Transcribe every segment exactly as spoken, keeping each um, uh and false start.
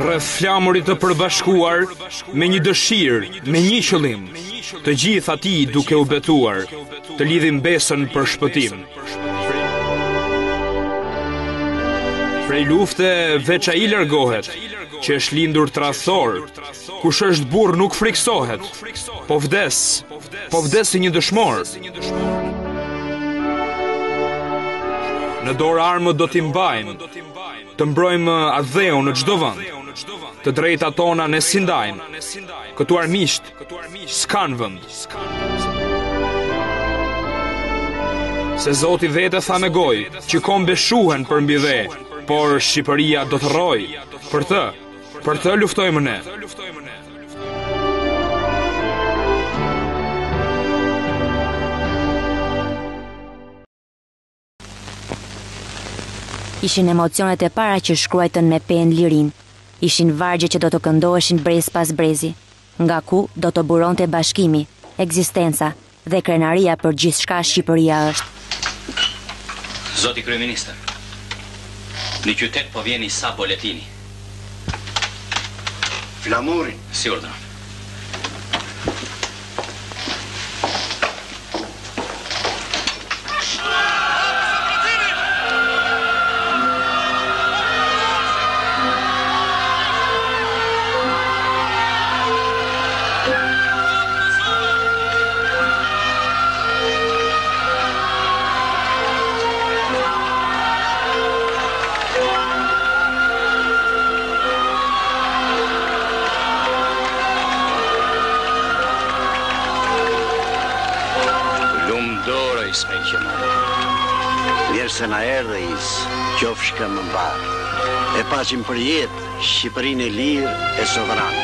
rreth flamurit të përbashkuar me një dëshirë, me një qëllim, të gjithë atij duke u betuar, të lidhin besën për shpëtim. Prej lufte veç ai largohet, që është lindur tradhtor, kush është burr nuk friksohet, po vdes, po vdes si një dëshmor. Në dorë armët do t'i mbajmë, të mbrojmë adheun në çdo vend, të drejtat tona ne si ndajmë, këtu armiqt s'kan vend. Se Zoti vete tha me gojë, që kombe shuhen për mbi dhe, por Shqipëria do të rrojë. Për të, për të luftojmë ne. Ishin emocionet e para që shkruajtën me pen lirin. Ishin vargje që do të këndoheshin brez pas brezi, nga ku do të buronte bashkimi, ekzistenca dhe krenaria për gjithçka Shqipëria është. Zoti kryeministër, në qytet po vjeni sa boletini. Flamurin. Si urdhëron. Mirë se na erdhe is, qofshka më mbarë, e paqim për jetë Shqipërinë e lirë e sovranë.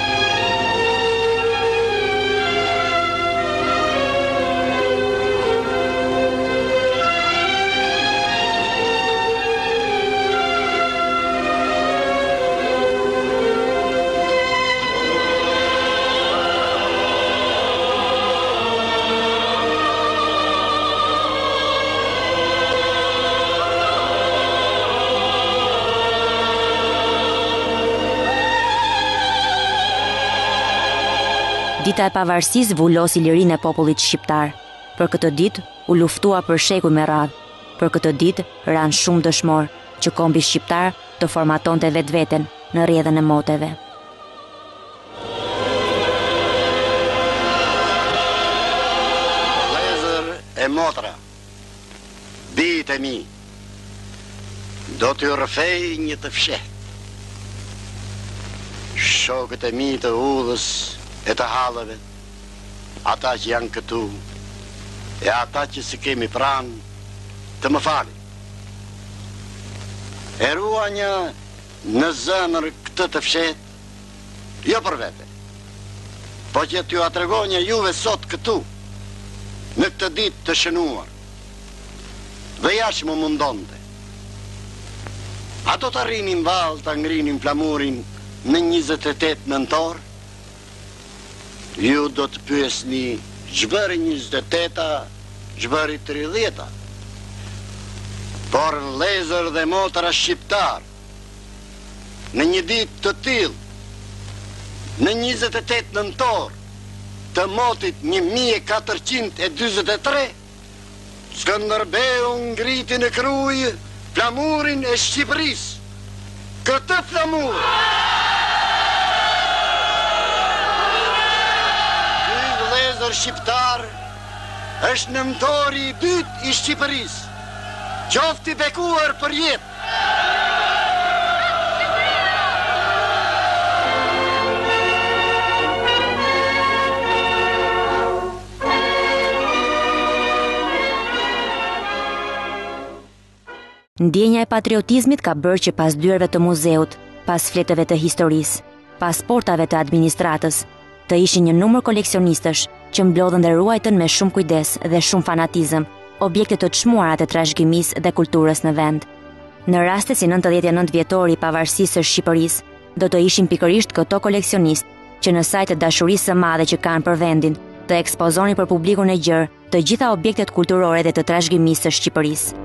Dita e pavarësisë vulosi lirinë e popullit shqiptar. Për këtë ditë u luftua për shekuj me radhë. Për këtë ditë ranë shumë dëshmor që kombi shqiptar të formatonte vetveten në rrjedhën e moteve. Vëllezër e motra, bijtë e mi, do t'ju rrëfej një të fshehtë. Shokët e mi të udhës e të hallëve, ata që janë këtu, e ata që si kemi pranë, të më falin. E ruanja në zemër këtë të fshetë, jo për vete, po që t'ju atregonja juve sot këtu, në këtë ditë të shënuar, dhe jashtë më mundonte. Ato të rrinin valë, të ngrinin flamurin në njëzet e tetë nëntor, ju do të pyesni ç'bëri njëzet e teta, ç'bëri tridhjeta. Por vëllezër dhe motra shqiptar, në një ditë të tillë, në njëzet e tetë nëntor të motit një mijë e katërqind e dyzet e tre, Skënderbeu ngriti në krujë flamurin e Shqipërisë. Këtë flamur shqiptar është nëntori i dytë i Shqipërisë. Qofti bekuar për jetë. Ndjenja e patriotizmit ka bërë që pas dyerve të muzeut, pas fletëve të historisë, pas portave të administratës, të ishin një numër koleksionistësh që mblodhen dhe ruajtën me shumë kujdes dhe shumë fanatizëm objekte të çmuara të trashëgimisë dhe kulturës në vend. Në raste si nëntëdhjetë e nëntë vjetori i pavarësisë së Shqipërisë, do të ishin pikërisht këto koleksionistë që në sajt të dashurisë së madhe që kanë për vendin, të ekspozonin për publikun e gjerë të gjitha objektet kulturore dhe të trashëgimisë së Shqipërisë.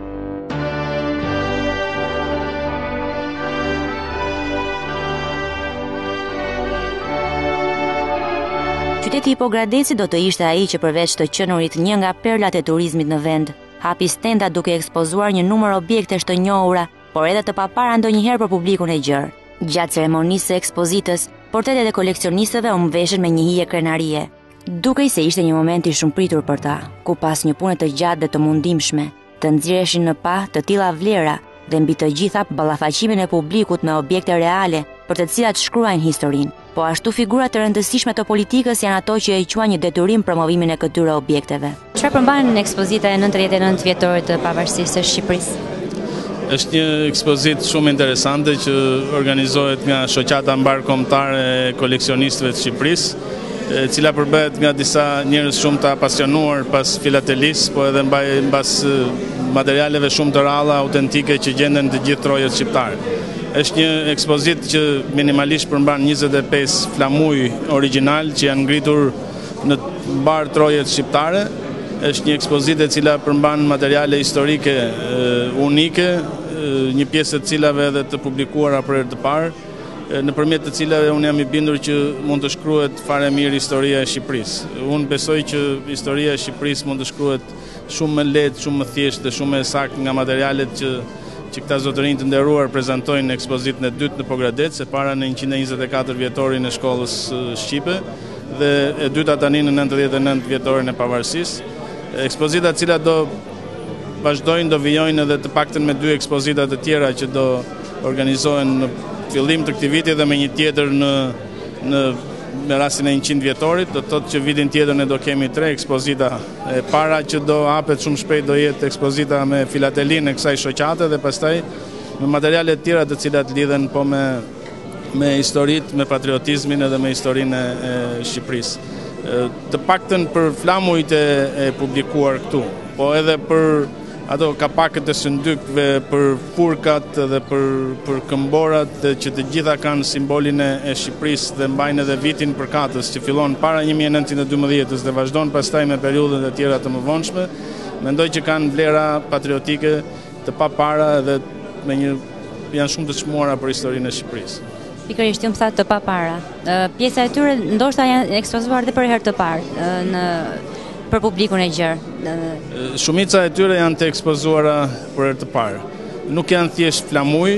Qyteti i Pogradecit do të ishte ai që përveç të qenurit një nga perlat e turizmit në vend, hapi stenda duke ekspozuar një numër objektesh të njohura, por edhe të papara ndonjëherë për publikun e gjerë. Gjatë ceremonisë së ekspozitës, portretet e koleksionistëve u mbveshën me një hije krenarie, dukej se ishte një moment i shumëpritur për ta, ku pas një pune të gjatë dhe të mundimshme, të nxjerreshin në pa të tilla vlera dhe mbi të gjitha ballafaqimin e publikut me objekte reale për të cilat shkruajnë historinë. Po ashtu figurat të rëndësishme të politikës janë ato që e quajnë një detyrim promovimin e këtyre objekteve. Çfarë përmban ekspozita e nëntëdhjetë e nëntë vjetorit të pavarësisë së Shqipërisë? Është një ekspozitë shumë interesante që organizohet nga shoqata mbarkombëtare e koleksionistëve të Shqipërisë, e cila përbëhet nga disa njerëz shumë të apasionuar pas filatelisë, po edhe mbas materialeve shumë të ralla autentike që gjenden të gjithë trojet shqiptare. Është një ekspozitë që minimalisht përmban njëzet e pesë flamuj original që janë ngritur në bar trojet shqiptare. Është një ekspozitë e cila përmban materiale historike unike, një pjesë të cilave edhe të publikuara për herë të parë, nëpërmjet të cilave unë jam i bindur që mund të shkruhet fare mirë historia e Shqipërisë. Unë besoj që historia e Shqipërisë mund të shkruhet shumë më lehtë, shumë më thjeshtë dhe shumë më saktë nga materialet që që këta zotërinj të nderuar prezantojnë në ekspozitën e dytë në Pogradec, e para në njëqind e njëzet e katër vjetorin e shkollës shqipe dhe e dyta tani në nëntëdhjetë e nëntë vjetorin e pavarësisë. Ekspozita cila do vazhdojnë, do vijojnë edhe të paktën me dy ekspozitat të tjera që do organizohen në fillim të këtij viti dhe me një tjetër në në me rastin e njëqind vjetorit, do të thotë që vitin tjetër ne do kemi tre ekspozita. E para që do hapet shumë shpejt do jetë ekspozita me filatelinë e kësaj shoqate dhe pastaj me materiale të tjera të cilat lidhen po me me historitë, me patriotizmin edhe me historinë e Shqipërisë. Të paktën për flamujt e, e publikuar këtu, po edhe për ato kapakët e syndykëve, për furkat dhe për, për këmborat që të gjitha kanë simbolin e Shqipërisë dhe mbajnë edhe vitin përkatës që fillon para një mijë e nëntëqind e dymbëdhjetë dhe vazhdon pastaj me periudhët e tjera të mëvonshme. Mendoj që kanë vlera patriotike të papara dhe me një janë shumë të çmuara për historinë e Shqipërisë. Pikërisht, ju më thatë të papara. Pjesa e tyre ndoshta janë ekspozuar dhe për herë të parë në për publikun e gjerë. Shumica e tyre janë të ekspozuara për herë të parë. Nuk janë thjesht flamuj,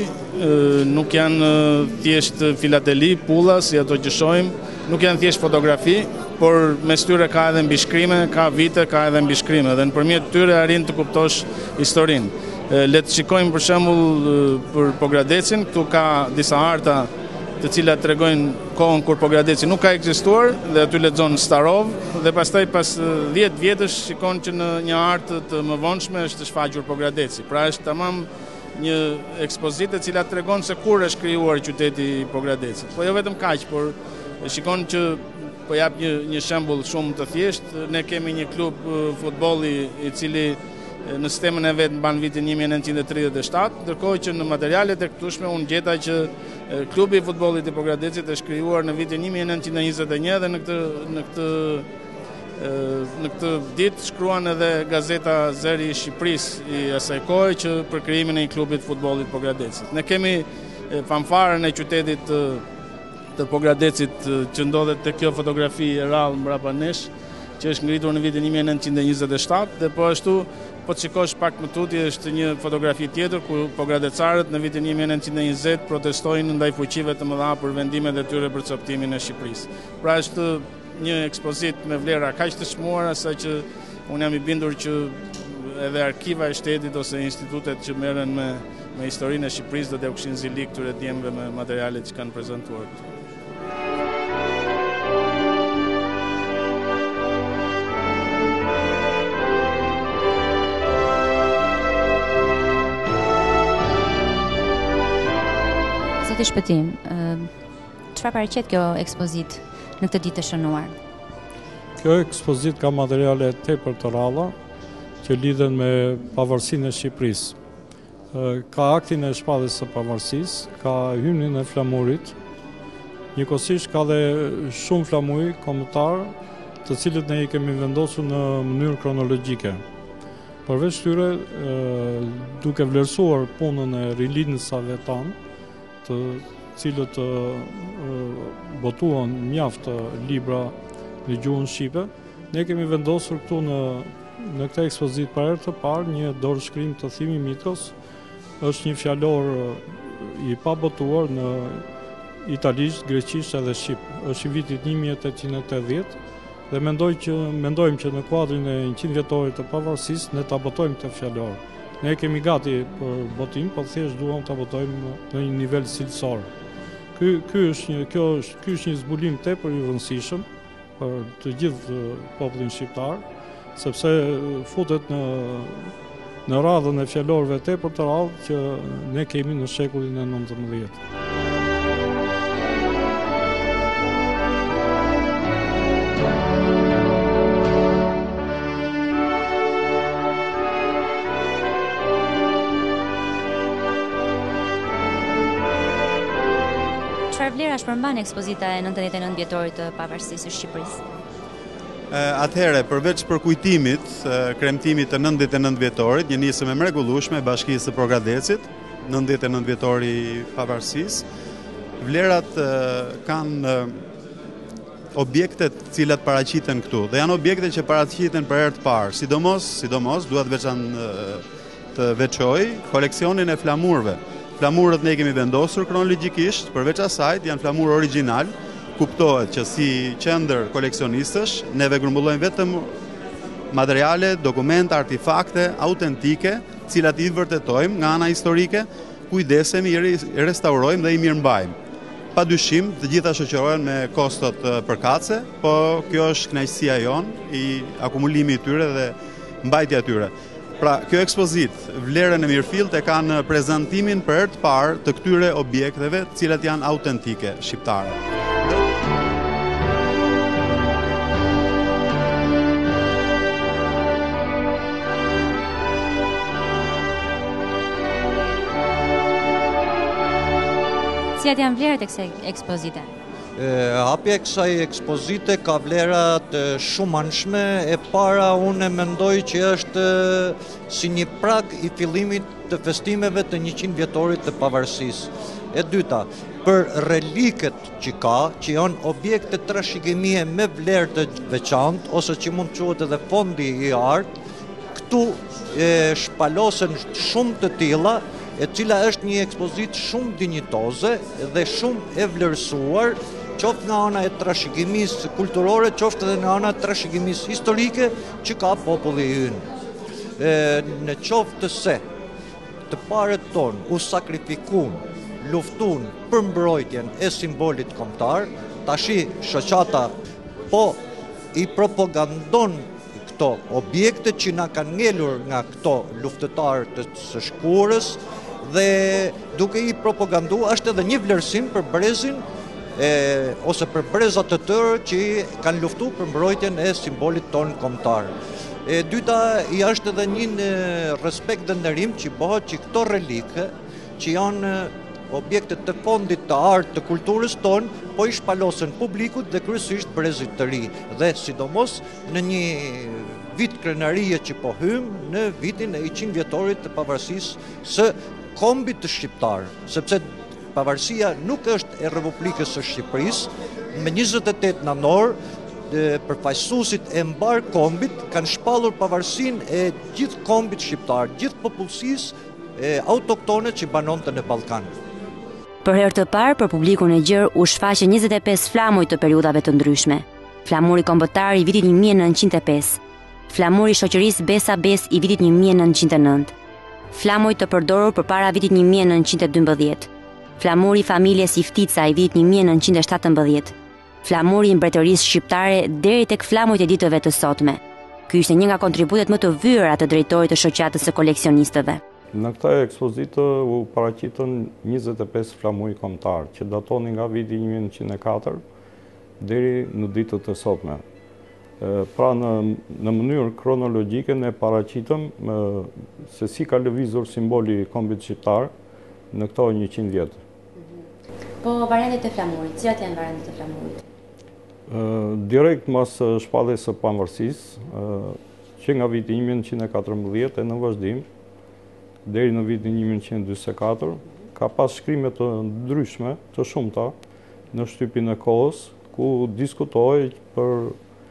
nuk janë thjesht filateli, pulla, si ato që shohim, nuk janë thjesht fotografi, por mes tyre ka edhe mbishkrime, ka vite, ka edhe mbishkrime dhe nëpërmjet tyre arrin të kuptosh historinë. Le të shikojmë për shembull për Pogradecin, këtu ka disa harta të cilat tregojnë kohën kur Pogradeci nuk ka ekzistuar dhe aty lexon Starov dhe pastaj pas dhjetë vjetësh shikon që në një hartë të mëvonshme është shfaqur Pogradeci. Pra është tamam një ekspozitë e cila tregon se kur është krijuar qyteti i Pogradecit. Po jo vetëm kaq, por shikon që po jap një një shembull shumë të thjeshtë, ne kemi një klub futbolli i cili në sistemën e vetë mban vitin një mijë e nëntëqind e tridhjetë e shtatë, ndërkohë që në materialet e këtushme unë gjeta që klubi i futbollit i Pogradecit është krijuar në vitin një mijë e nëntëqind e njëzet e një dhe në këtë në këtë në këtë ditë shkruan edhe gazeta Zëri i Shqipërisë i asaj kohe që për krijimin e një klubi të futbollit Pogradecit. Ne kemi fanfarën e qytetit të, të Pogradecit që ndodhet te kjo fotografi e rrallë mbrapa nesh, që është ngritur në vitin një mijë e nëntëqind e njëzet e shtatë dhe po ashtu po të shikosh pak më tutje është një fotografi tjetër ku pogradecarët në vitin një mijë e nëntëqind e njëzet protestojnë ndaj fuqive të mëdha për vendimet e tyre për coptimin e Shqipërisë. Pra është një ekspozitë me vlera kaq të çmuara sa që unë jam i bindur që edhe arkiva e shtetit ose institutet që merren me me historinë e Shqipërisë do t'ia kishin zili këtyre djemve me materialet që kanë prezantuar këtu. Zoti Shpëtim, çfarë paraqet kjo ekspozitë në këtë ditë të shënuar? Kjo ekspozitë ka materiale tepër të ralla që lidhen me pavarësinë e Shqipërisë. Ka aktin e shpalljes së pavarësisë, ka hymnin e flamurit, njëkohësisht ka dhe shumë flamuj kombëtar, të cilët ne i kemi vendosur në mënyrë kronologjike. Përveç tyre, duke vlerësuar punën e rilindësave tanë, të cilët botuan mjaft libra në gjuhën shqipe. Ne kemi vendosur këtu në në këtë ekspozitë për herë të parë një dorëshkrim të Thimi Mitros. Është një fjalor i pabotuar në italisht, greqisht edhe shqip. Është i vitit një mijë e tetëqind e tetëdhjetë dhe mendoj që mendojmë që në kuadrin e njëqind vjetorit të pavarësisë ne ta botojmë këtë fjalor. Ne kemi gati për botim, por thjesht duam ta botojmë në një nivel cilësor. Ky ky është një kjo është ky është një zbulim tepër i rëndësishëm për të gjithë popullin shqiptar, sepse futet në në radhën e fjalorëve tepër të rrallë që ne kemi në shekullin e nëntëmbëdhjetë. Çfarë vlerash përmban ekspozita e nëntëdhjetë e nëntë vjetorit të pavarësisë së Shqipërisë? Atëherë, përveç përkujtimit, kremtimit të nëntëdhjetë e nëntë vjetorit, një nisëm e mrekullueshme e Bashkisë së Progradecit, nëntëdhjetë e nëntë vjetori i pavarësisë, vlerat kanë objektet cilat paraqiten këtu, dhe janë objekte që paraqiten për herë të parë, sidomos, sidomos duhet veçan të veçoj koleksionin e flamurëve. Flamurët ne kemi vendosur kronologjikisht, përveç asajt janë flamurë origjinal. Kuptohet që si qendër koleksionistësh, neve grumbullojmë vetëm materiale, dokumente, artefakte autentike, cilat i vërtetojmë nga ana historike, kujdesemi, i restaurojmë dhe i mirëmbajmë. Pa dyshim, të gjitha shoqërohen me kostot përkatëse, po kjo është kënaqësia jonë, i akumulimi i tyre dhe mbajtja e tyre. Pra, kjo ekspozit, vlerën e mirëfillt e ka në prezantimin për herë të parë të këtyre objekteve, të cilat janë autentike shqiptare. Cilat janë vlerat e kësaj ekspozite? Hapja e kësaj ekspozite ka vlera të shumanshme. E para unë mendoj që është si një prag i fillimit të festimeve të njëqind vjetorit të pavarësisë. E dyta, për reliket që ka, që janë objekte trashëgimie me vlerë të veçantë, ose që mund të quhet edhe fondi i artë, këtu e shpalosen shumë të tilla, e cila është një ekspozit shumë dinjitoze dhe shumë e vlerësuar, qoftë nga ana e trashëgimisë kulturore, qoftë edhe nga ana e trashëgimisë historike që ka populli ynë. Në qoftë se të parët tonë u sakrifikun, luftun për mbrojtjen e simbolit kombëtar, tashi shoqata po i propagandon këto objekte që na kanë ngelur nga këto luftëtarë të së shkurës, dhe duke i propagandu është edhe një vlerësim për brezin e, ose për brezat të tërë që kanë luftu për mbrojtjen e simbolit tonë kombëtar. E dyta, i është edhe një respekt dhe nderim që bëhet që këto relike që janë objekte të fondit të artë të kulturës tonë, po i shpalosen publikut dhe kryesisht brezit të ri, dhe sidomos në një vit krenarie që po hymë në vitin e njëqind vjetorit të pavarësisë së kombit të shqiptar, sepse pavarësia nuk është e Republikës së Shqipërisë. Me njëzet e tetë nëntor, përfaqësuesit e mbar kombit kanë shpallur pavarësinë e gjithë kombit shqiptar, gjithë popullsisë autoktone që banonte në Ballkan. Për herë të parë, për publikun e gjerë u shfaqe njëzet e pesë flamuj të periudhave të ndryshme. Flamuri kombëtar i vitit një mijë e nëntëqind e pesë, flamuri i shoqërisë Besa Bes i vitit një mijë e nëntëqind e nëntë, flamuj të përdorur përpara vitit një mijë e nëntëqind e dymbëdhjetë, flamuri i familjes Iftica i vitit një mijë e nëntëqind e shtatëmbëdhjetë, flamuri i mbretërisë shqiptare deri tek flamujt e ditëve të sotme. Ky ishte një nga kontributet më të vyera të drejtorit të shoqatës së koleksionistëve. Në këtë ekspozitë u paraqitën njëzet e pesë flamuj kombëtar që datonin nga viti një mijë e nëntëqind e katër deri në ditët e sotme. Pra në, në mënyrë kronologjike ne paraqitëm se si ka lëvizur simboli i kombit shqiptar në këto njëqind vjet. Po variantet e flamurit, cilat janë variantet e flamurit? Direkt mas shpalljes së pavarësisë, që nga viti një mijë e nëntëqind e katërmbëdhjetë e në vazhdim deri në vitin një mijë e nëntëqind e dymbëdhjetë e katër, ka pas shkrime të ndryshme, të shumta, në shtypin e kohës, ku diskutohej për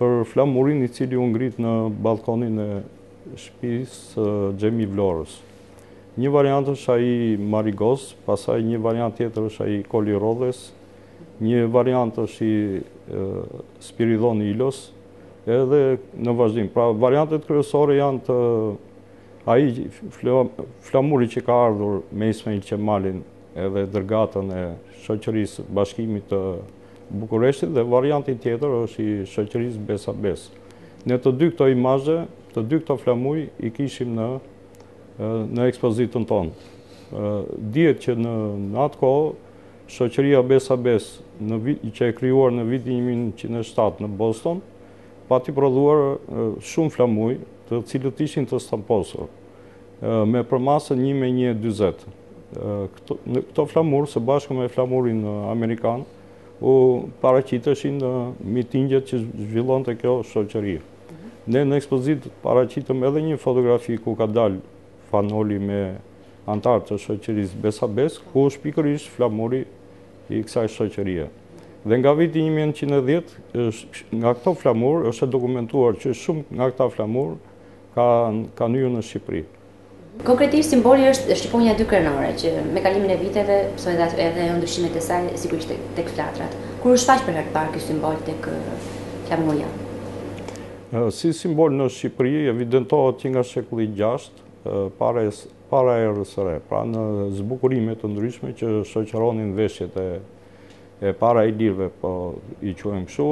për flamurin i cili u ngrit në balkonin e shtëpisë Xhemi Vlorës. Një variant është ai Marigos, pastaj një variant tjetër është ai Koli Rodhes, një variant është i Spiridon Ilos, edhe në vazhdim. Pra variantet kryesore janë të ai flamuri që ka ardhur me Ismail Qemalin edhe dërgatën e shoqërisë Bashkimit të Bukureshtit dhe varianti tjetër është i shoqërisë Besa Bes. Ne të dy këto imazhe, të dy këto flamuj i kishim në në ekspozitën tonë. Dihet që në, në atë kohë shoqëria Besa Bes në vit, që e krijuar në vitin një mijë nëntëqind e shtatë në Boston, pati prodhuar shumë flamuj, të cilët ishin të stamposur, me përmasën një me një e dyzet. Këto, këto flamur, së bashku me flamurin amerikan, u paraqiteshin në mitingjet që zhvillon të kjo shoqëri. Ne në ekspozit paraqitëm edhe një fotografi ku ka dalë Fanoli me antarë të shoqërisë Besa Bes, ku është pikërisht flamuri i kësaj shoqërie. Dhe nga viti një mijë nëntëqind e dhjetë, nga këto flamur, është dokumentuar që shumë nga këta flamur kanë hyrë në Shqipëri. Konkretisht simboli është shqiponja dy krenore, që me kalimin e viteve, pse edhe ndryshimet e saj, sigurisht tek flatrat. Kur u shfaq për herë të parë ky simbol tek flamuria? Si simbol në Shqipëri evidentohet që nga shekulli gjashtë, para para erës së re, pra në zbukurimet të ndryshme që shoqëronin veshjet e e para ilirëve, po i quajmë kështu,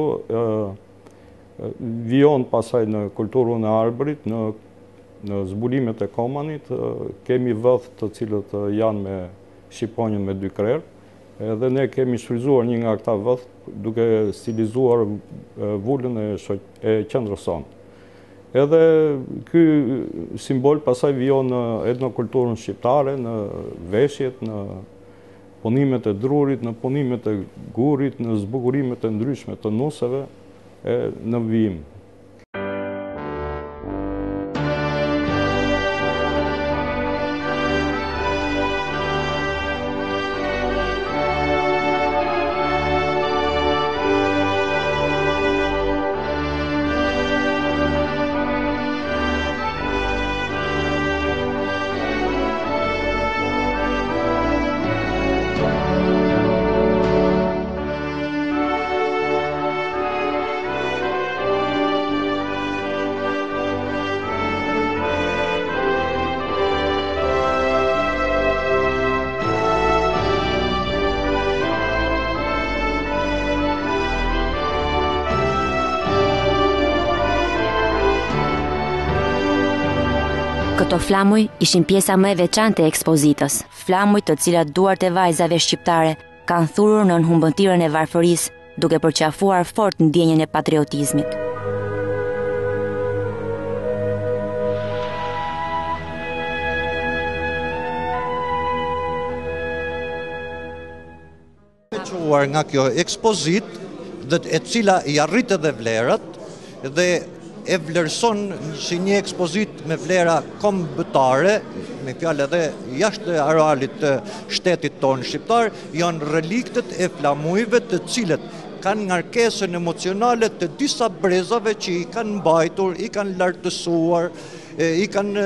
vijon pasaj në kulturën e arbërit, në në zbulimet e Komanit, kemi vëth të cilët janë me shqiponjën me dy krerë, edhe ne kemi shfryzuar një nga këta vëth duke stilizuar vullën e, e qendrës sonë. Edhe ky simbol pasaj vijon në etnokulturën shqiptare, në veshjet, në punimet e drurit, në punimet e gurit, në zbukurimet e ndryshme të nuseve e në vijim. Këto flamuj ishin pjesa më e veçantë e ekspozitës, flamuj të cilat duart e vajzave shqiptare kanë thurur në humbëtirën e varfërisë, duke përqafuar fort ndjenjën e patriotizmit. Veçuar nga kjo ekspozit, dhe e cila i arrit edhe vlerat dhe e vlerëson si një ekspozit me vlera kombëtare, me fjalë edhe jashtë arealit të shtetit tonë shqiptar, janë reliktet e flamujve të cilët kanë ngarkesën emocionale të disa brezave që i kanë mbajtur, i kanë lartësuar, i kanë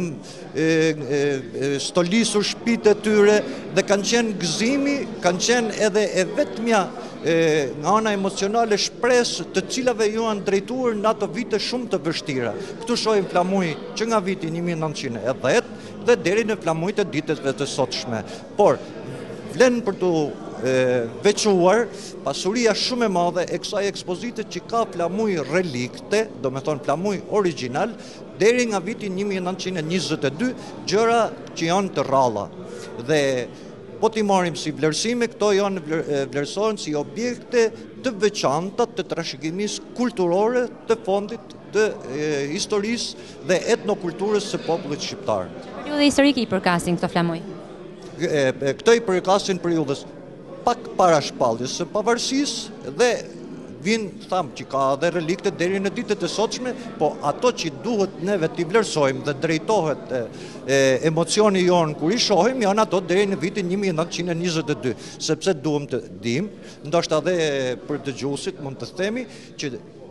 stolisur shtëpitë e tyre dhe kanë qenë gëzimi, kanë qenë edhe e vetmja nga ana emocionale shpresë të cilave ju janë drejtuar në ato vite shumë të vështira. Këtu shohim flamuj që nga viti një mijë nëntëqind e dhjetë dhe deri në flamujt e ditëve të sotshme. Por vlen për të veçuar pasuria shumë e madhe e kësaj ekspozite që ka flamuj relikte, do me thonë flamuj original, deri nga viti një mijë nëntëqind e njëzet e dy, gjëra që janë të ralla. Dhe po t'i marrim si vlerësime, këto janë vlerësohen si objekte të veçanta të trashëgimisë kulturore të fondit të historisë dhe etnokulturës së popullit shqiptar. Periudha historike i përkasin këto flamuj? Këto i përkasin periudhës pak para shpalljes së pavarësisë dhe vinë, thamë, që ka dhe relikte deri në ditët e sotshme, po ato që duhet neve t'i vlerësojmë dhe drejtohet e, e, emocioni jonë kur i shohim, janë ato deri në vitin një mijë nëntëqind e njëzet e dy, sepse duhem të dim, ndoshta dhe për dëgjuesit mund të themi që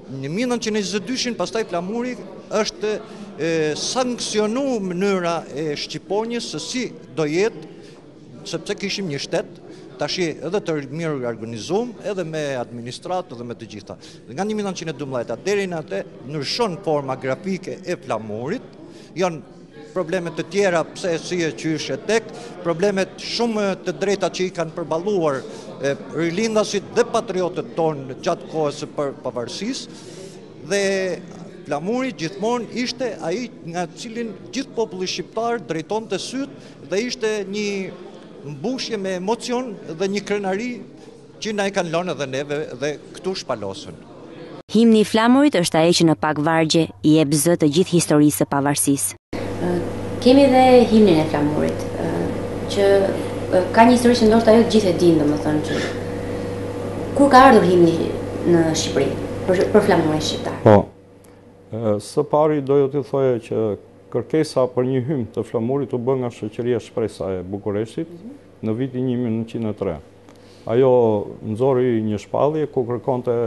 në mille nëntëqind e njëzet e dy pastaj flamuri është e, sankcionu mënyra e shqiponjes se si do jetë, sepse kishim një shtet tashi edhe të mirë organizuar, edhe me administratë edhe me të gjitha. Dhe nga një mille nëntëqind e dymbëdhjetë deri në atë ndryshon forma grafike e flamurit, janë problemet të tjera pse si e qysh e tek, problemet shumë të drejta që i kanë përballuar e, rilindasit dhe patriotët tonë gjatë kohës së për pavarësisë, dhe flamuri gjithmonë ishte ai nga cilin gjithë populli shqiptar drejtonte syt dhe ishte një mbushje me emocion dhe një krenari që na i kanë lënë edhe neve dhe këtu shpalosën. Himni i flamurit është ai që në pak vargje i jep zë të gjithë historisë së pavarësisë. Kemi dhe himnin e flamurit, që ka një histori që ndoshta ajo të gjithë e dinë, domethënë që kur ka ardhur himni në Shqipëri për, për flamurin shqiptar. Po. Së pari doja të thoja që kërkesa për një hymn të flamurit u bë nga shoqëria Shpresa e Bukureshtit në vitin një mijë nëntëqind e tre. Ajo nxori një shpallje ku kërkonte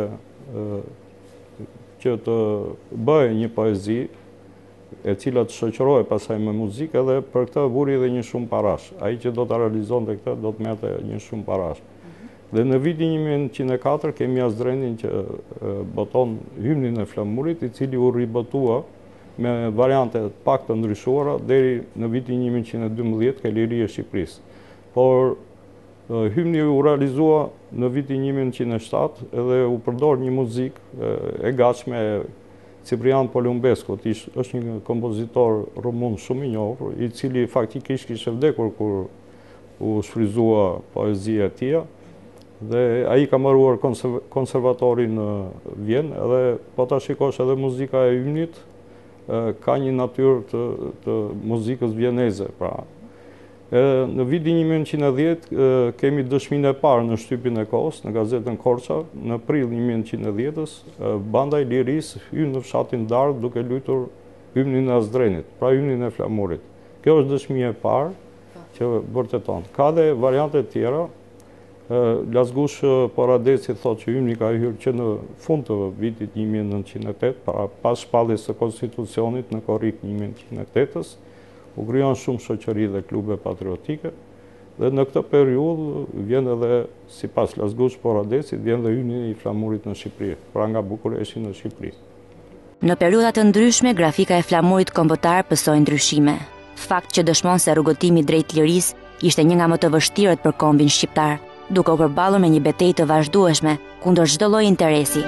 që të bëjë një poezi e cila të shoqërohej pasaj me muzikë, dhe për këtë vuri edhe një shumë parash. Ai që do ta realizonte këtë do të merrte një shumë parash. Dhe në vitin një mijë nëntëqind e katër kemi Azdrendin që boton hymnin e flamurit, i cili u ribotua me variante pak të ndryshuara deri në vitin një mijë nëntëqind e dymbëdhjetë ke Liri e Shqipërisë. Por hymni u realizua në vitin një mijë nëntëqind e shtatë edhe u përdor një muzikë e gatshme e Ciprian Polumbescu, është një kompozitor rumun shumë i njohur, i cili faktikisht kishte vdekur kur u shfryzua poezia e tij, dhe ai ka mbaruar konservatorin në Vjenë, edhe po ta shikosh edhe muzika e hymnit ka një natyrë të, të muzikës vjeneze, pra. E, në vitin një mijë nëntëqind e dhjetë kemi dëshminë e parë në shtypin e kohës, në gazetën Korça, në prill një mijë nëntëqind e dhjetës, banda e Lirisë hyn në fshatin Dardh duke luajtur hymnin e Azdrenit, pra hymnin e flamurit. Kjo është dëshmia e parë që vërteton. Ka dhe variante tjera. Lazgush Poradeci thotë që hymni ka hyrë që në fund të vitit një mijë nëntëqind e tetë, para pas shpalljes së konstitucionit në korrik një mijë nëntëqind e tetës, u krijuan shumë shoqëri dhe klube patriotike, dhe në këtë periudhë vjen edhe, sipas Lazgush Poradecit, vjen dhe hymni i flamurit në Shqipëri, pra nga Bukureshi në Shqipëri. Në periudha të ndryshme, grafika e flamurit kombëtar pësoi ndryshime. Fakt që dëshmon se rrugëtimi drejt lirisë ishte një nga më të vështirët për kombin shqiptar, duke u përballur me një betejë të vazhdueshme kundër çdo lloji interesi.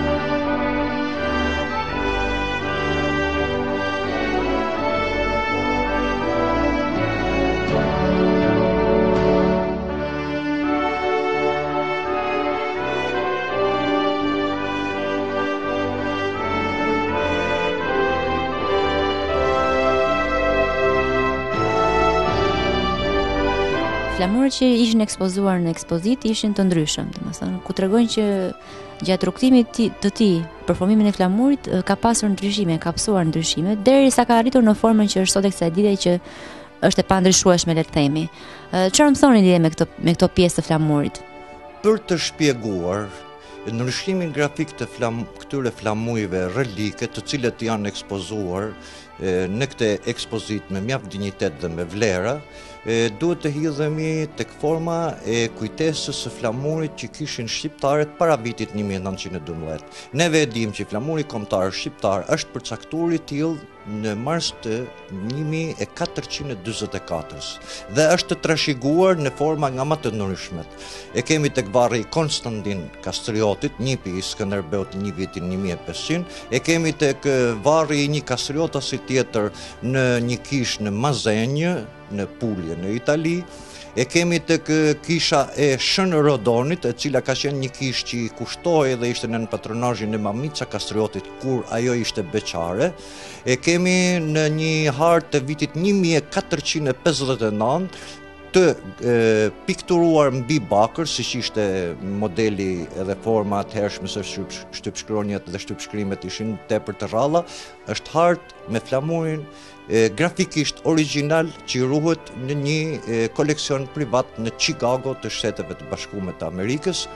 Flamurët që ishin ekspozuar në ekspozit ishin të ndryshëm, domethënë, ku tregojnë që gjatë rrugtimit të tij, performimin e flamurit ka pasur ndryshime, ka pasur ndryshime, derisa ka arritur në formën që është sot e kësaj dite, që është e pandryshueshme, le të themi. Çfarë më thoni lidhje me këto me këto pjesë të flamurit? Për të shpjeguar ndryshimin grafik të flam, këtyre flamujve relike, të cilët janë ekspozuar e, në këtë ekspozit me mjaft dinjitet dhe me vlera, e, duhet të hidhemi tek forma e kujtesës së flamurit që kishin shqiptarët para vitit një mijë nëntëqind e dymbëdhjetë. Neve e dim që flamuri kombëtar shqiptar është përcaktuar i tillë në mars të një mijë e katërqind e dyzet e katër dhe është trashëguar në forma nga më të ndryshmet. E kemi tek varri Konstantin Kastriotit, njipi i Skënderbeut një vitin një mijë e pesëqind, e kemi tek varri një kastriotasi tjetër në një kish në Mazenjë, në Pulje, në Itali. E kemi tek kisha e Shën Rodonit, e cila ka qenë një kish që i kushtohej dhe ishte nën patronazhin e Mamica Kastriotit kur ajo ishte beqare. E kemi në një hartë të vitit një mijë e katërqind e pesëdhjetë e nëntë të e, pikturuar mbi bakër, siç ishte modeli edhe forma të hershme se shtypshkronjat dhe shtypshkrimet ishin tepër të rralla, është hartë me flamurin e, grafikisht original që ruhet në një e, koleksion privat në Chicago të Shteteve të Bashkuara të Amerikës.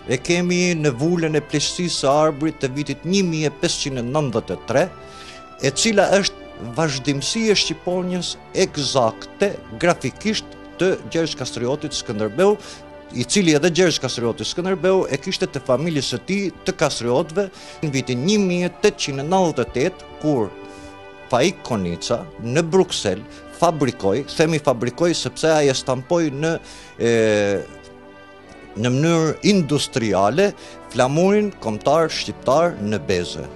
e kemi në vulën e pleqësisë së arbrit të vitit një mijë e pesëqind e nëntëdhjetë e tre, e cila është vazhdimësi e shqiponjës eksakte grafikisht të Gjergj Kastriotit Skënderbeu, i cili edhe Gjergj Kastrioti Skënderbeu e kishte të familjes së tij të Kastriotëve në vitin një mijë e tetëqind e nëntëdhjetë e tetë, kur Faik Konica në Bruksel fabrikoi, themi fabrikoi sepse ai e stampoi në e, në mënyrë industriale flamurin kombëtar shqiptar në Beze.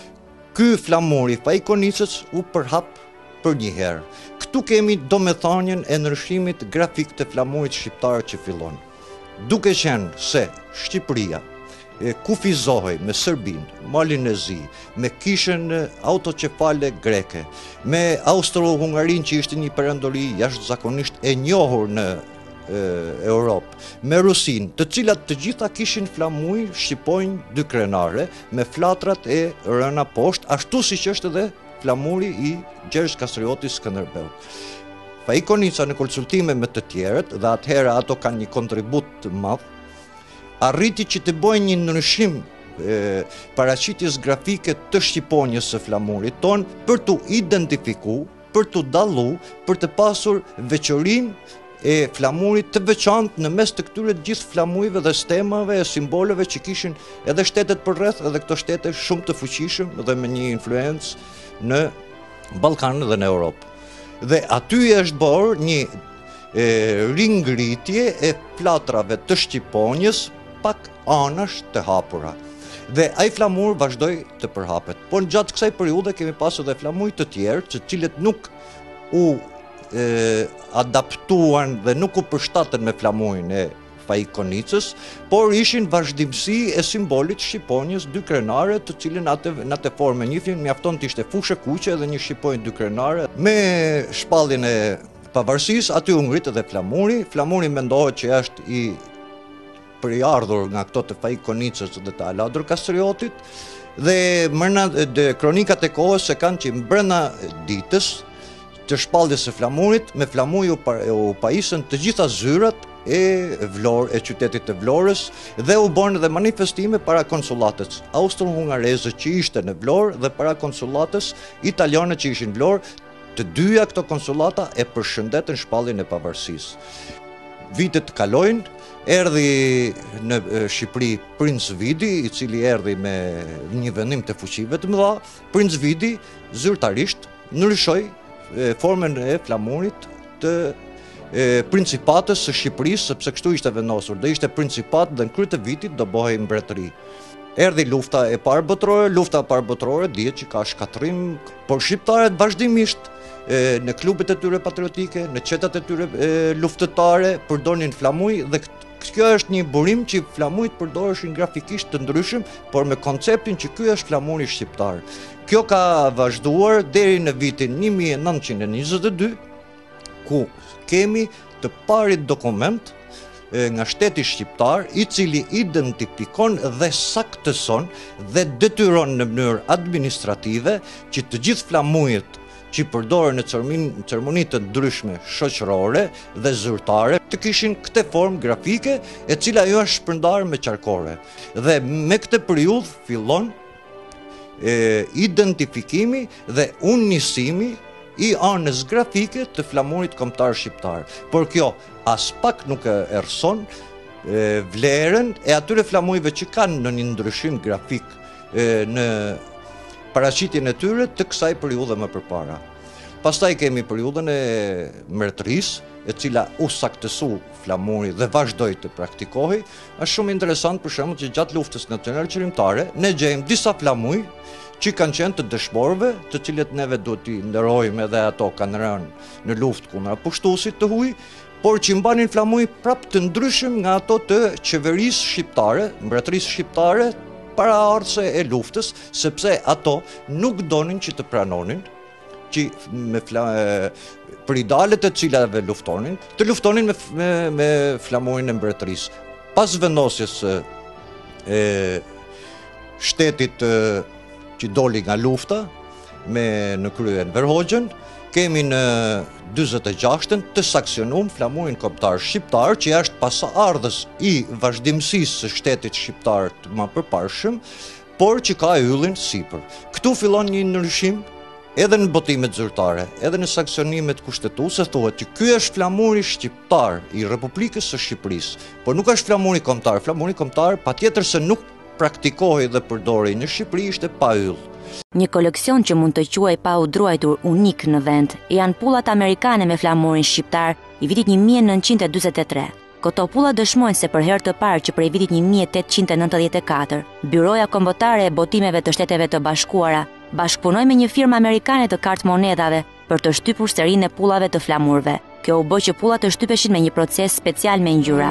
Ky flamur i Faik Konicës u përhap për një herë. Këtu kemi domethënien e ndryshimit grafik të flamurit shqiptar që fillon. Duke qenë se Shqipëria e kufizohej me Serbin, Malinezi, me kishën autocefale greke, me Austro-Hungarin që ishte një perëndori jashtëzakonisht e njohur në e, Europë, me Rusin, të cilat të gjitha kishin flamuj shqiponjë dy krenare me flatrat e rëna poshtë, ashtu siç është edhe flamuri i Gjergj Kastrioti Skënderbeu. Faik Konica në konsultime me të tjerët, dhe atëherë ato kanë një kontribut të madh, arriti që të bëjnë një ndryshim e, paraqitjes grafike të shqiponjës së flamurit ton për të identifikuar, për të dalluar, për të pasur veçorinë e flamurit të veçantë në mes të këtyre të gjithë flamujve dhe stemave e simboleve që kishin edhe shtetet përreth, edhe këto shtete shumë të fuqishëm dhe me një influencë në Ballkan dhe në Europë. Dhe aty është bërë një e, ringritje e flatrave të shqiponjës pak anash të hapura. Dhe ai flamur vazhdoi të përhapet. Por gjatë kësaj periudhe kemi pasur edhe flamuj të tjerë, të cilët nuk u e, adaptuan dhe nuk u përshtaten me flamurin e Faik Konicës, por ishin vazhdimësi e simbolit shqiponjës dy krenare, të cilën atë në atë formë njifnin, mjafton të ishte fushë kuqe dhe një shqiponjë dy krenare. Me shpalljen e pavarësisë, aty u ngrit edhe flamuri. Flamuri mendohet që është i përjardhur nga këto të Faik Konicës dhe të Aladër Kastriotit, dhe mërna dhe kronikat e kohës se kanë që brenda ditës të shpalljes së flamurit, me flamuj u, u pajisën të gjitha zyrat e Vlorë, e qytetit të Vlorës, dhe u bën edhe manifestime para konsulatës austro-hungareze që ishte në Vlorë dhe para konsulatës italiane që ishin në Vlorë. Të dyja këto konsulata e përshëndetën shpalljen e pavarësisë. Vitet kalojnë, erdhi në Shqipëri Princ Vidi, i cili erdhi me një vendim të fuqive të mëdha. Princ Vidi zyrtarisht ndryshoi formën e flamurit të e, principatës së Shqipërisë, sepse kështu ishte vendosur, do ishte principat dhe në krye të vitit do bëhej mbretëri. Erdhi lufta e parë botërore, lufta e parë botërore dihet që ka shkatërrim, por shqiptarët vazhdimisht e, në klubet e tyre patriotike, në qetat e tyre e, luftëtare përdorin flamuj, dhe kjo është një burim që flamujt përdoreshin grafikisht të ndryshëm, por me konceptin që ky është flamuri shqiptar. Kjo ka vazhduar deri në vitin një mijë e nëntëqind e njëzet e dy, ku kemi të parit dokument e, nga shteti shqiptar, i cili identifikon dhe saktëson dhe detyron në mënyrë administrative që të gjithë flamujët që përdoren në ceremonitë të ndryshme shoqërore dhe zyrtare të kishin këtë formë grafike, e cila jo është shpërndarë me qarkore. Dhe me këtë periudhë fillon e, identifikimi dhe unisimi i anës grafike të flamurit kombëtar shqiptar. Por kjo as pak nuk e erson e, vlerën e atyre flamujve që kanë në një ndryshim grafik e, në paraqitjen e tyre të kësaj periudhe më përpara. Pastaj kemi periudhën e mbretërisë, e cila u saktësu flamuri dhe vazhdoi të praktikohej. Është shumë interesant për shembull që gjatë luftës nacionale qërimtare ne gjejmë disa flamuj që kanë qenë të dëshmorëve, të cilët neve duhet t'i nderojmë, edhe ato kanë rënë në luftë kundra pushtuesit të huaj, por që mbanin flamuj prapë të ndryshëm nga ato të qeverisë shqiptare, mbretërisë shqiptare, paraardhëse e luftës, sepse ato nuk donin që të pranonin që me fla, për idealet e cilave luftonin, të luftonin me, me, me flamurin e mbretërisë. Pas vendosjes e, shtetit e, që doli nga lufta, me në krye Enver Hoxhën, kemi në dyzet e gjashtën të saksionum flamurin kombëtar shqiptar, që është pasaardhës i vazhdimësisë së shtetit shqiptar të më përparshëm, por që ka yllin sipër. Këtu fillon një ndryshim edhe në botimet zyrtare, edhe në saksionimet kushtetuese, thuhet që ky është flamuri shqiptar i Republikës së Shqipërisë, por nuk është flamuri kombëtar. Flamuri kombëtar patjetër se nuk praktikohej dhe përdorej në Shqipëri, ishte pa yll. Një koleksion që mund të quaj pa u druajtur unik në vend janë pullat amerikane me flamurin shqiptar i vitit një mijë e nëntëqind e dyzet e tre. Këto pulla dëshmojnë se për herë të parë që prej vitit një mijë e tetëqind e nëntëdhjetë e katër, Byroja Kombëtare e Botimeve të Shteteve të Bashkuara bashkëpunoi me një firmë amerikane të kartë monedhave për të shtypur serinë e pullave të flamurve. Kjo u bë që pullat të shtypeshin me një proces special me ngjyra.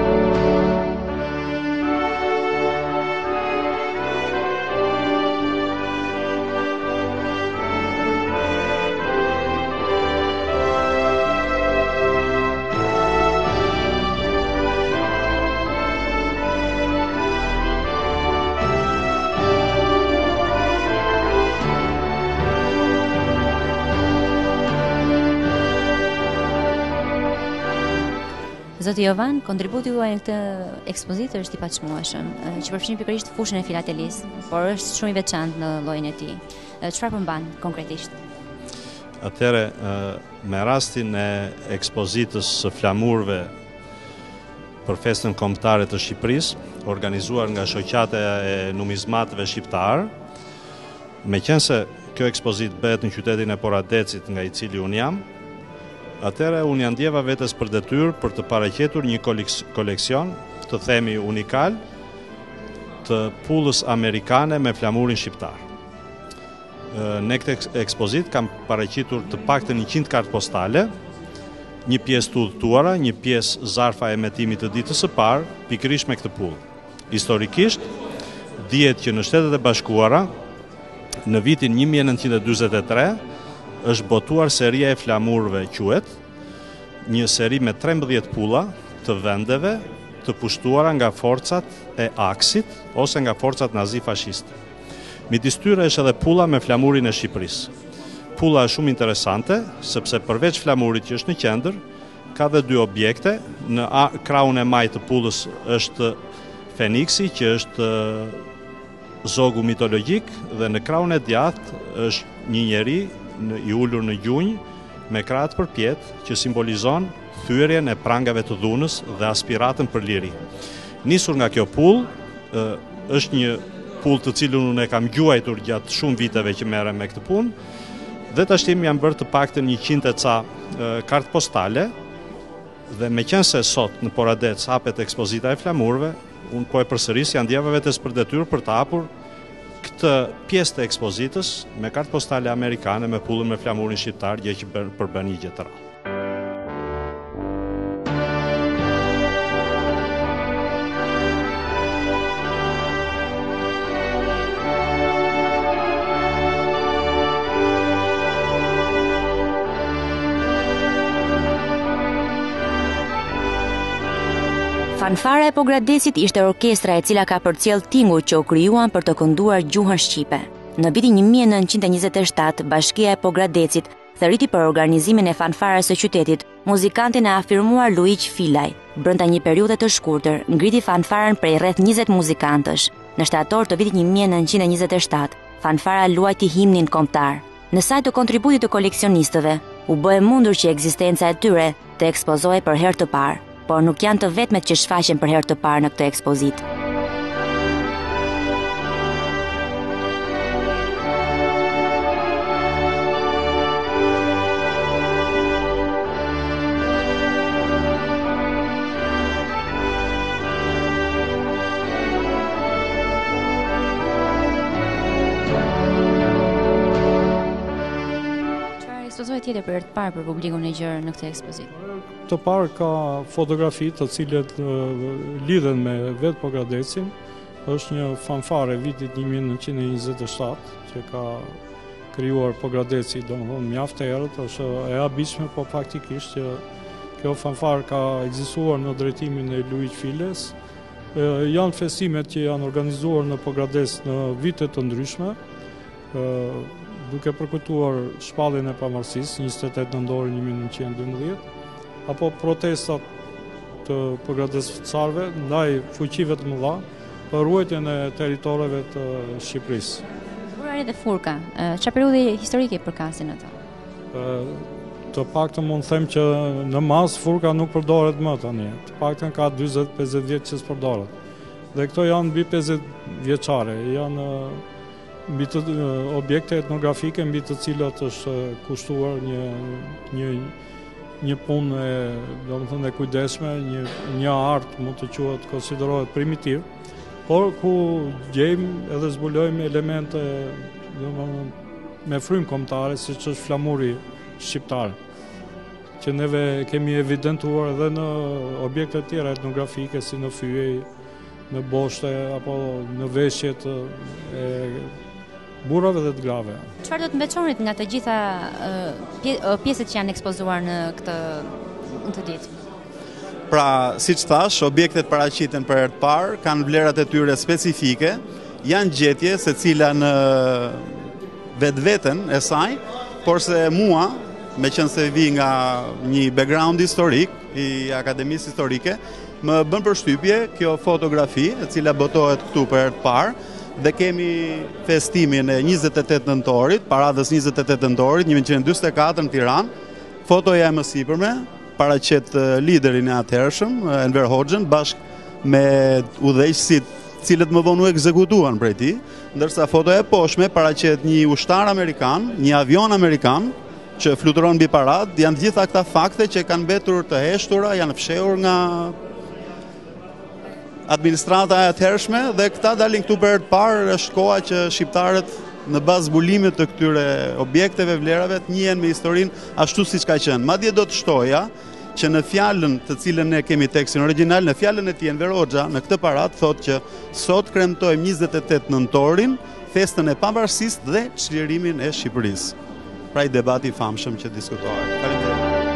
Zoti Jovan, kontributi juaj në këtë ekspozitë është i pachmueshëm, që përfshin pikërisht fushën e filatelisë, por është shumë i veçantë në llojin e tij. Çfarë përmban konkretisht? Atëre, me rastin e ekspozitës së flamurve për festën kombëtare të Shqipërisë, organizuar nga Shoqata e Numizmatëve Shqiptar, meqense kjo ekspozitë bëhet në qytetin e Poradecit, nga i cili un jam, atëre unë janë ndjeva vetes për detyrë për të paraqetur një koleksion, të themi unikal, të pullës amerikane me flamurin shqiptar. Në këtë ekspozit kam paraqitur të paktën njëqind kartë postale, një pjesë të udhëtuara, një pjesë zarfa e emetimit të ditës së parë, pikërisht me këtë pullë. Historikisht, dihet që në Shtetet e Bashkuara, në vitin një mijë e nëntëqind e dyzet e tre, është botuar seria e flamurve quhet, një seri me trembëdhjetë pulla të vendeve të pushtuara nga forcat e Aksit ose nga forcat nazi-fashiste. Midis tyre është edhe pulla me flamurin e Shqipërisë. Pulla është shumë interesante, sepse përveç flamurit që është në qendër, ka dhe dy objekte. Në krahun e majtë të pullës është Feniksi, që është zogu mitologjik, dhe në krahun e djathtë është një njeri i ulur në gjunjë me krahët përpjet, që simbolizon thyerjen e prangave të dhunës dhe aspiratën për liri. Nisur nga kjo pull, është një pull të cilën unë e kam gjuajtur gjatë shumë viteve që merrem me këtë punë, dhe tashtim janë bërë të paktën njëqind e ca kartë postale, dhe meqense sot në Poradec hapet ekspozita e flamurve, unë po e përsëris janë ndjeva vetes për detyrë për të hapur këtë pjesë të ekspozitës me kartë postale amerikane me pullën me flamurin shqiptar, gjë që përbën një gjë të rrallë. Fanfara e Pogradesit ishte orkestra e cila ka përcjell tinguj që u krijuan për të kënduar gjuhën shqipe. Në vitin një mijë e nëntëqind e njëzet e shtatë, Bashkia e Pogradecit thërriti për organizimin e fanfarës së qytetit muzikantin e afirmuar Luiq Filaj. Brenda një periudhe të shkurtër, ngriti fanfarën prej rreth njëzet muzikantësh. Në shtator të vitit një mijë e nëntëqind e njëzet e shtatë, fanfara luajti himnin kombëtar. Në sajt të kontributit të koleksionistëve, u bë e mundur që ekzistenca e tyre të ekspozohej për herë të parë, por nuk janë të vetmet që shfaqen për herë të parë në këtë ekspozitë. Ekspozoj tjetër për herë të parë për publikun e gjerë në këtë ekspozitë? Të parë ka fotografi të cilet lidhen me vetë Pogradecin. Është një fanfare vitit një mijë e nëntëqind e njëzet e shtatë që ka krijuar Pogradeci, domethënë mjaft e errët, është e habishme, po faktikisht që kjo fanfare ka ekzistuar në drejtimin e Luiq Files. Janë festimet që janë organizuar në Pogradec në vite të ndryshme. duke përkujtuar shpalljen e pavarësisë njëzet e tetë nëntor një mijë nëntëqind e dymbëdhjetë, apo protestat të përgatestarëve ndaj fuqive të mëdha për ruajtjen e territoreve të Shqipërisë. Burari dhe Furka, çfarë periudhe historike përkasin ata? Të paktën mund të them që në mas Furka nuk përdoret më tani. Të paktën ka dyzet pesëdhjetë vjet që s'përdoret. Dhe këto janë mbi pesëdhjetë vjeçare, janë mbi të objekte etnografike mbi të cilat është kushtuar një një një punë e, domethënë e kujdesshme, një një art mund të quhet konsiderohet primitiv, por ku gjejmë edhe zbulojmë elemente domethënë me frymë kombëtare, siç është flamuri shqiptar, që neve kemi evidentuar edhe në objekte tjera etnografike si në fyej, në boshte apo në veshjet e burrave dhe të grave. Çfarë do të mbeçonit nga të gjitha uh, pjesët që janë ekspozuar në këtë në këtë ditë? Pra, siç thash, objektet paraqiten për herë të parë, kanë vlerat e tyre specifike, janë gjetje secila në vetveten e saj, por se mua, me qenë se vi nga një background historik i akademisë historike, më bën përshtypje kjo fotografi, e cila botohet këtu për herë të parë, dhe kemi festimin e njëzet e tetë nëntorit, paradës njëzet e tetë nëntorit, një mijë nëntëqind e dymbëdhjetë e katër në Tiranë. Fotoja e mësipërme paraqet liderin e atëhershëm, Enver Hoxhën, bashkë me udhëheqësit cilët më vonë u ekzekutuan prej tij, ndërsa fotoja e poshtme paraqet një ushtar amerikan, një avion amerikan që fluturon mbi parad. Janë gjitha këta fakte që kanë mbetur të heshtura, janë fshehur nga administrata e atëhershme dhe këta dalin këtu për herë të parë. Është koha që shqiptarët në bazë zbulimit të këtyre objekteve, vlerave, të njihen me historinë ashtu siç ka qenë. Madje do të shtoja që në fjalën të cilën ne kemi tekstin origjinal, në fjalën e tij Enver Hoxha, në këtë paradë thotë që sot kremtojmë njëzet e tetë nëntorin, festën e pavarësisë dhe çlirimin e Shqipërisë. Pra i debati i famshëm që diskutohet. Faleminderit.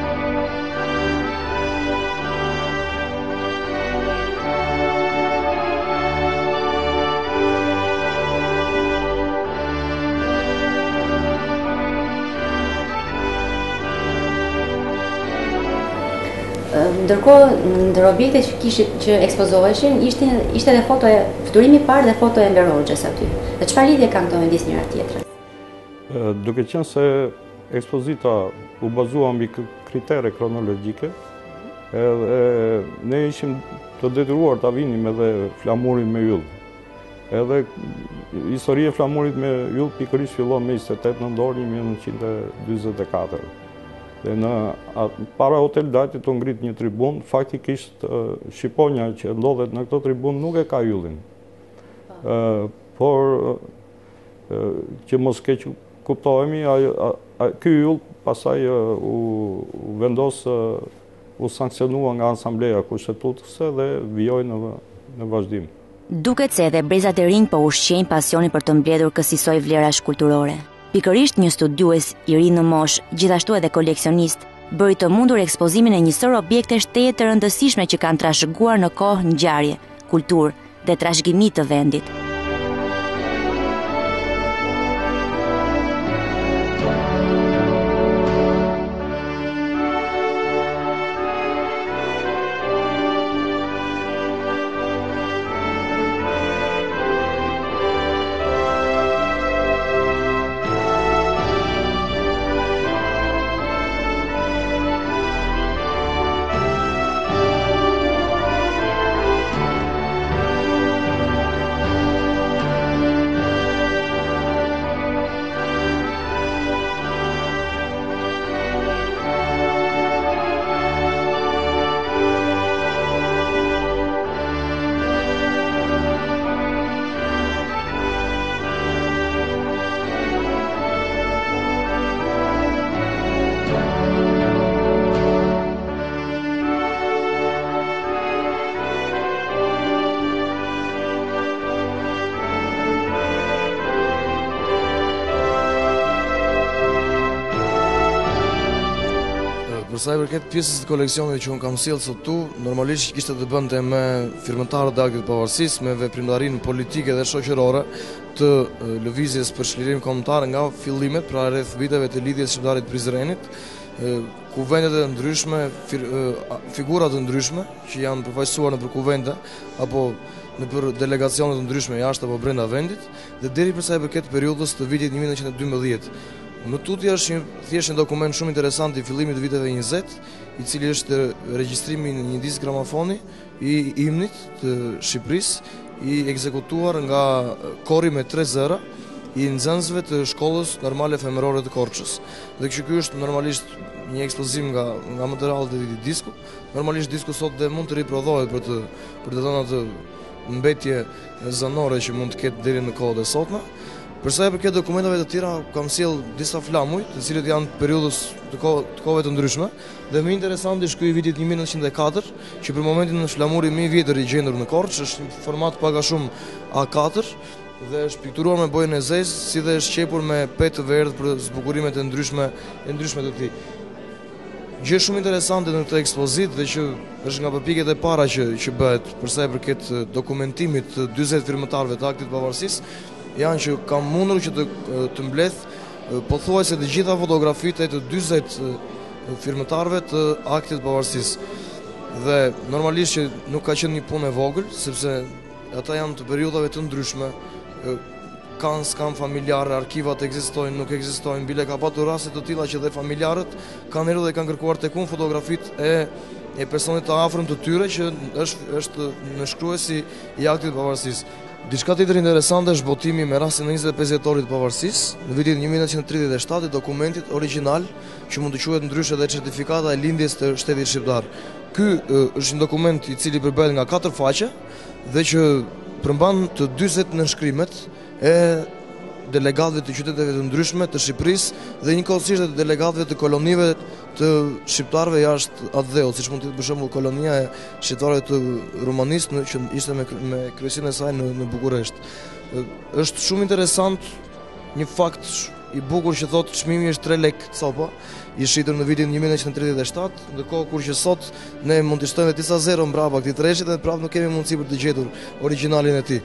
Ndërkohë, ndër objektet që kishit që ekspozoheshin, ishte ishte edhe foto e fturimi i parë dhe foto e Enver Hoxhës aty. Dhe çfarë lidhje kanë këto me disë njëra tjetrën? Duke qenë se ekspozita u bazua mbi kritere kronologjike, edhe ne ishim të detyruar ta vinim edhe flamurin me yll. Edhe historia e flamurit me yll pikërisht fillon me njëzet e tetë nëntor një mijë nëntëqind e dymbëdhjetë e katër. Dhe në para Hotel Dajti të ngrit një tribun, faktikisht shqiponja që ndodhet në këto tribun nuk e ka yllin. Por që mos keq kuptohemi, ky yll pasaj u vendos, u sankcionua nga Asambleja Kushtetuese dhe vijoi në vazhdim. Duket se edhe brezat e rinj po ushqejnë pasionin për të mbledhur kësaj vlerash kulturore. Pikërisht një studiues i ri në moshë, gjithashtu edhe koleksionist, bëri të mundur ekspozimin e një sër objekte shteje të rëndësishme që kanë trashëguar në kohë ngjarje, kulturë dhe trashëgimi të vendit. Përsa i përket pjesës të koleksionit që unë kam sjellë sot tu, normalisht kishte të bënte me firmëtarët e Aktit të Pavarësisë, me veprimtarinë politike dhe shoqërore, të lëvizjes për çlirim kombëtar nga fillimet, pra rreth viteve të lidhjes shqiptarit-prizrenit, ku vendet e ndryshme, figurat të ndryshme që janë përfaqësuar në për kuvende apo në për delegacione të ndryshme jashtë apo brenda vendit, dhe deri për sa i përket periudhës të vitit një mijë nëntëqind e dymbëdhjetë. Më tutje është një, thjesht një dokument shumë interesant i fillimit të viteve njëzet, i cili është regjistrimi në një disk gramofoni i imnit të Shqipërisë, i ekzekutuar nga kori me tre zëra i nxënësve të shkollës normale femërore të Korçës. Dhe që ky është normalisht një ekspozim nga nga materialet e disku. Normalisht disku sot dhe mund të riprodhohet për të për të dhënë atë mbetje zanore që mund të ketë deri në kohët e sotme. Përsa e përket dokumentave të tjera, kam sjell disa flamuj, të cilët janë periudhës të kohëve të ndryshme, dhe më interesant është ky i vitit një mijë nëntëqind e katër, që për momentin në flamuri më i vjetër i gjendur në Korçë, është një format pak a shumë A katër dhe është pikturuar me bojën e zezë, si dhe është qepur me petë të verdhë për zbukurimet e ndryshme e ndryshme të tij. Gjë shumë interesante në këtë ekspozit dhe që është nga përpjekjet e para që që bëhet përsa e përket dokumentimit të dyzet firmëtarëve të Aktit të Pavarësisë, janë që kam mundur që të, të mbledh pothuajse të gjitha fotografitë e të dyzet firmëtarëve të Aktit të Pavarësisë. Dhe normalisht që nuk ka qenë një punë e vogël, sepse ata janë të periudhave të ndryshme, kanë s'kan familjarë, arkivat ekzistojnë, nuk ekzistojnë, bile ka patur raste të tilla që dhe familjarët kanë erdhur dhe kanë kërkuar tek unë fotografitë e e personit të afërm të tyre që është është nënshkruesi i Aktit të Pavarësisë. Diçka tjetër interesante është botimi me rastin e njëzet e pesë dhjetorit të pavarësisë në vitin një mijë nëntëqind e tridhjetë e shtatë, dokumentit origjinal që mund të quhet ndryshe dhe certifikata e lindjes të shtetit shqiptar. Ky është një dokument i cili përbëhet nga katër faqe dhe që përmban të dyzet nënshkrimet e delegatëve të qyteteve të ndryshme të Shqipërisë dhe njëkohësisht të delegatëve të kolonive të shqiptarëve jashtë atë dheut, siç mund të jetë për shembull kolonia e shqiptarëve të Rumanisë që ishte me, me kryesinë e saj në, në Bukuresht. Është shumë interesant një fakt i bukur që thotë çmimi është tre lekë copa, i shitur në vitin një mijë nëntëqind e tridhjetë e shtatë, ndërkohë kur që sot ne mund të shtojmë disa zero mbrapa këtij treshit dhe prapë nuk kemi mundësi për të gjetur origjinalin e tij.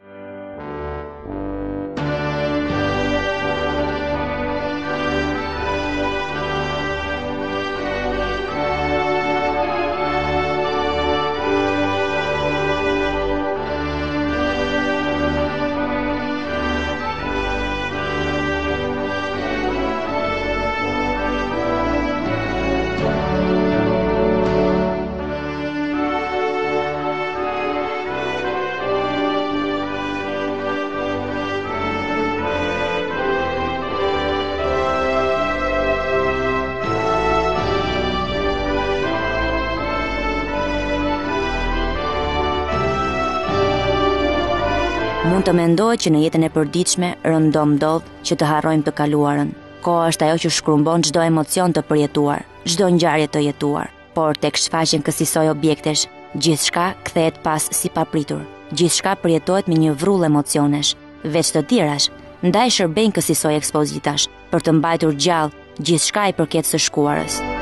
Mund të mendohet që në jetën e përditshme rëndo ndodh që të harrojmë të kaluarën. Koha është ajo që shkrumbon çdo emocion të përjetuar, çdo ngjarje të jetuar, por tek shfaqjen kësaj objektesh, gjithçka kthehet pas si papritur. Gjithçka përjetohet me një vrull emocionesh, veç të tjerash, ndaj shërbejnë kësaj ekspozitash për të mbajtur gjallë gjithçka i përket së shkuarës.